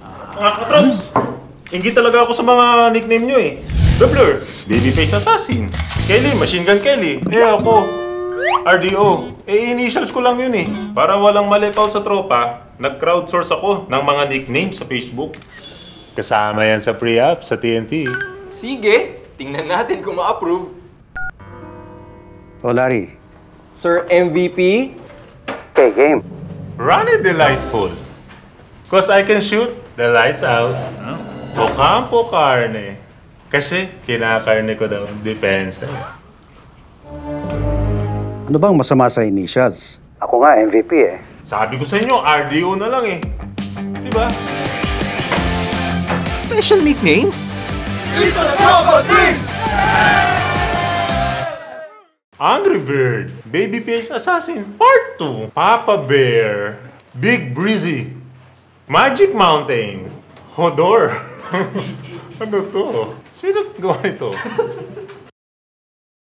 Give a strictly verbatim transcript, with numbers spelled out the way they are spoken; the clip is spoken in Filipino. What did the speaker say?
Mga katrops! Inggit talaga ako sa mga nickname nyo eh. The Blur, Babyface Assassin. Kelly, Machine Gun Kelly. Eh ako, R D O. Eh initials ko lang yun eh. Para walang malipaw sa tropa, nag-crowdsource ako ng mga nickname sa Facebook. Kasama yan sa pre-app sa T N T. Sige, tingnan natin kung ma-approve. O Larry. Sir M V P? Okay, game. Run it delightful. Cause I can shoot the lights out. O campo carne. Kasi kinakarne ko daw ang depensa. Ano bang masama sa initials? Ako nga, M V P eh. Sabi ko sa inyo, R D O na lang eh. Diba? Special nicknames? It's a Papa Team! Angry Bird, Babyface Assassin, Part two, Papa Bear, Big Breezy, Magic Mountain, Hodor. Ano to? Sino gawa nito?